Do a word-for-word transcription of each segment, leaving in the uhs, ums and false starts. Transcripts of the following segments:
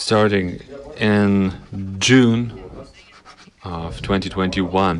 starting in June of twenty twenty-one.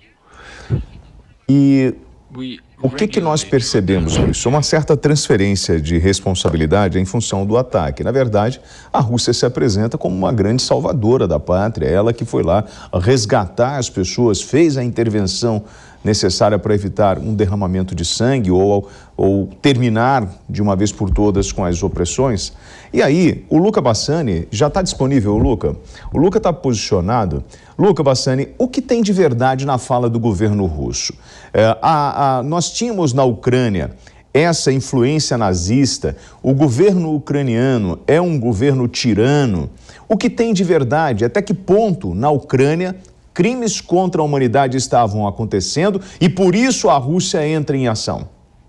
E o que que nós percebemos nisso? Uma certa transferência de responsabilidade em função do ataque. Na verdade, a Rússia se apresenta como uma grande salvadora da pátria, ela que foi lá resgatar as pessoas, fez a intervenção necessária para evitar um derramamento de sangue ou, ou terminar de uma vez por todas com as opressões. E aí, o Luca Bassani já está disponível, Luca? O Luca está posicionado. Luca Bassani, o que tem de verdade na fala do governo russo? É, a, a, nós tínhamos na Ucrânia essa influência nazista, o governo ucraniano é um governo tirano. O que tem de verdade? Até que ponto na Ucrânia crimes contra a humanidade estavam acontecendo e por isso a Rússia entra em ação?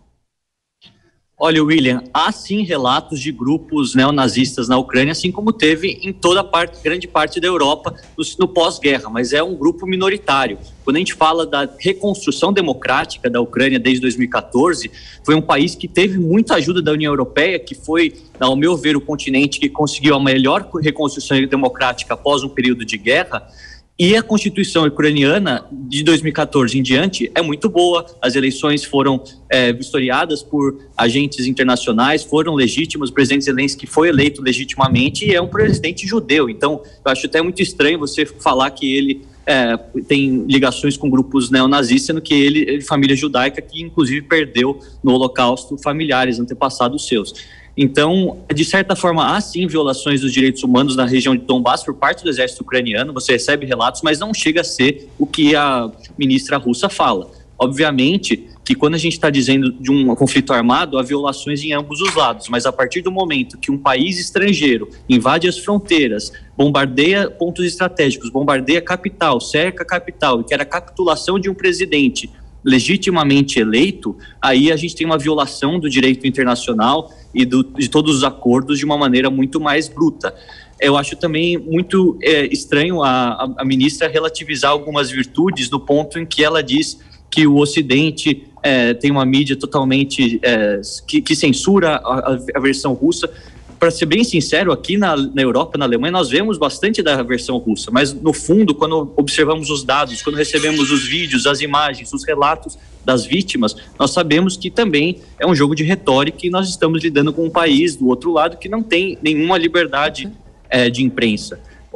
Olha, William, há sim relatos de grupos neonazistas na Ucrânia, assim como teve em toda a parte, grande parte da Europa no, no pós-guerra, mas é um grupo minoritário. Quando a gente fala da reconstrução democrática da Ucrânia desde dois mil e quatorze, foi um país que teve muita ajuda da União Europeia, que foi, ao meu ver, o continente que conseguiu a melhor reconstrução democrática após um período de guerra. E a Constituição ucraniana de dois mil e quatorze em diante é muito boa, as eleições foram é, vistoriadas por agentes internacionais, foram legítimas, o presidente Zelensky foi eleito legitimamente e é um presidente judeu, então eu acho até muito estranho você falar que ele é, tem ligações com grupos neonazistas, sendo que ele é de família judaica que inclusive perdeu no Holocausto familiares antepassados seus. Então, de certa forma, há sim violações dos direitos humanos na região de Donbass por parte do exército ucraniano, você recebe relatos, mas não chega a ser o que a ministra russa fala. Obviamente que quando a gente está dizendo de um conflito armado, há violações em ambos os lados, mas a partir do momento que um país estrangeiro invade as fronteiras, bombardeia pontos estratégicos, bombardeia a capital, cerca a capital e quer a capitulação de um presidente legitimamente eleito, aí a gente tem uma violação do direito internacional e do, de todos os acordos de uma maneira muito mais bruta. Eu acho também muito é, estranho a, a, a ministra relativizar algumas virtudes no ponto em que ela diz que o Ocidente é, tem uma mídia totalmente é, que, que censura a, a versão russa. Para ser bem sincero, aqui na, na Europa, na Alemanha, nós vemos bastante da versão russa, mas no fundo, quando observamos os dados, quando recebemos os vídeos, as imagens, os relatos das vítimas, nós sabemos que também é um jogo de retórica e nós estamos lidando com um país do outro lado que não tem nenhuma liberdade é, de imprensa.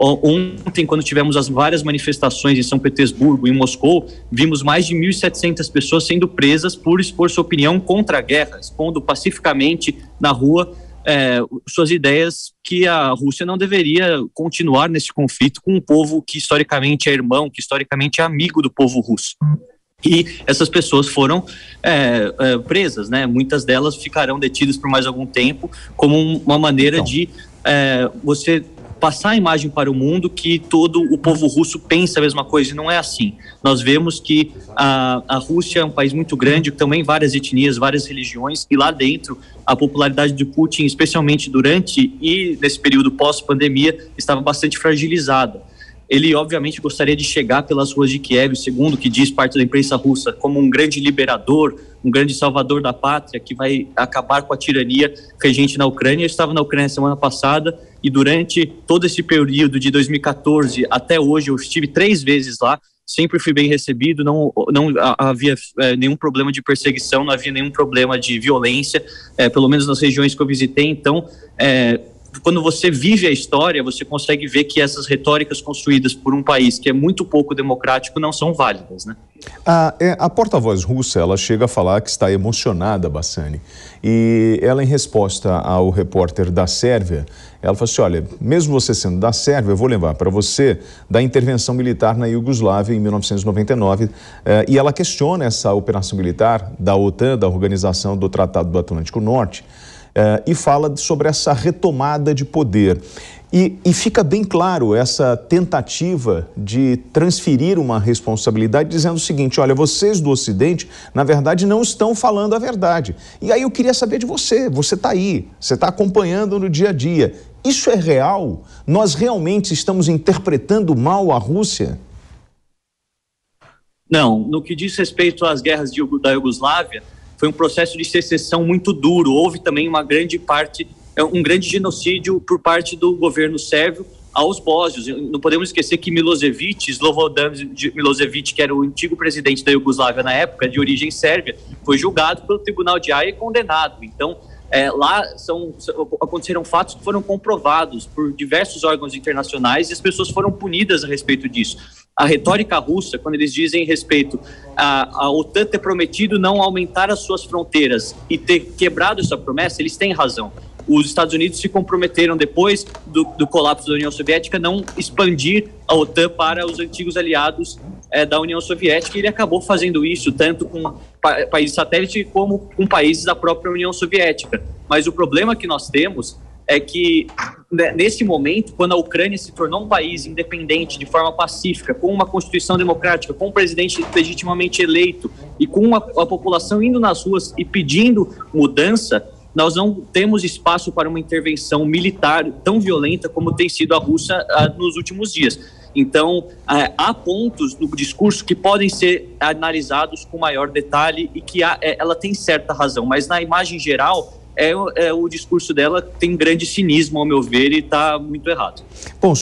Ontem, quando tivemos as várias manifestações em São Petersburgo, em Moscou, vimos mais de mil e setecentas pessoas sendo presas por expor sua opinião contra a guerra, expondo pacificamente na rua É, suas ideias que a Rússia não deveria continuar nesse conflito com um povo que historicamente é irmão, que historicamente é amigo do povo russo. E essas pessoas foram é, é, presas, né? Muitas delas ficarão detidas por mais algum tempo, como uma maneira então. de é, você passar a imagem para o mundo que todo o povo russo pensa a mesma coisa, e não é assim. Nós vemos que a, a Rússia é um país muito grande, também várias etnias, várias religiões, e lá dentro a popularidade de Putin, especialmente durante e nesse período pós-pandemia, estava bastante fragilizada. Ele, obviamente, gostaria de chegar pelas ruas de Kiev, segundo o que diz parte da imprensa russa, como um grande liberador, um grande salvador da pátria, que vai acabar com a tirania regente na Ucrânia. Eu estava na Ucrânia semana passada e durante todo esse período de dois mil e quatorze até hoje, eu estive três vezes lá, sempre fui bem recebido, não, não havia é, nenhum problema de perseguição, não havia nenhum problema de violência, é, pelo menos nas regiões que eu visitei. Então, é, quando você vive a história, você consegue ver que essas retóricas construídas por um país que é muito pouco democrático não são válidas, né? A, é, a porta-voz russa, ela chega a falar que está emocionada, Bassani, e ela, em resposta ao repórter da Sérvia, ela falou assim, olha, mesmo você sendo da Sérvia, eu vou lembrar para você da intervenção militar na Iugoslávia em mil novecentos e noventa e nove, eh, e ela questiona essa operação militar da OTAN, da Organização do Tratado do Atlântico Norte, Uh, e fala sobre essa retomada de poder. E, e fica bem claro essa tentativa de transferir uma responsabilidade dizendo o seguinte, olha, vocês do Ocidente, na verdade, não estão falando a verdade. E aí eu queria saber de você, você está aí, você está acompanhando no dia a dia. Isso é real? Nós realmente estamos interpretando mal a Rússia? Não, no que diz respeito às guerras de, da Iugoslávia, foi um processo de secessão muito duro. Houve também uma grande parte um grande genocídio por parte do governo sérvio aos bósnios. Não podemos esquecer que Milošević, Slobodan Milošević, que era o antigo presidente da Iugoslávia na época, de origem sérvia, foi julgado pelo Tribunal de Haia e condenado. Então, é, lá são, aconteceram fatos que foram comprovados por diversos órgãos internacionais e as pessoas foram punidas a respeito disso. A retórica russa, quando eles dizem respeito a, a OTAN ter prometido não aumentar as suas fronteiras e ter quebrado essa promessa, eles têm razão. Os Estados Unidos se comprometeram, depois do, do colapso da União Soviética, não expandir a OTAN para os antigos aliados é, da União Soviética, e ele acabou fazendo isso tanto com pa países satélite como com países da própria União Soviética. Mas o problema que nós temos é que, né, nesse momento, quando a Ucrânia se tornou um país independente, de forma pacífica, com uma constituição democrática, com um presidente legitimamente eleito e com a, a população indo nas ruas e pedindo mudança, nós não temos espaço para uma intervenção militar tão violenta como tem sido a Rússia ah, nos últimos dias. Então, ah, há pontos no discurso que podem ser analisados com maior detalhe e que há, é, ela tem certa razão, mas na imagem geral, é, é, o discurso dela tem grande cinismo, ao meu ver, e está muito errado. Bom,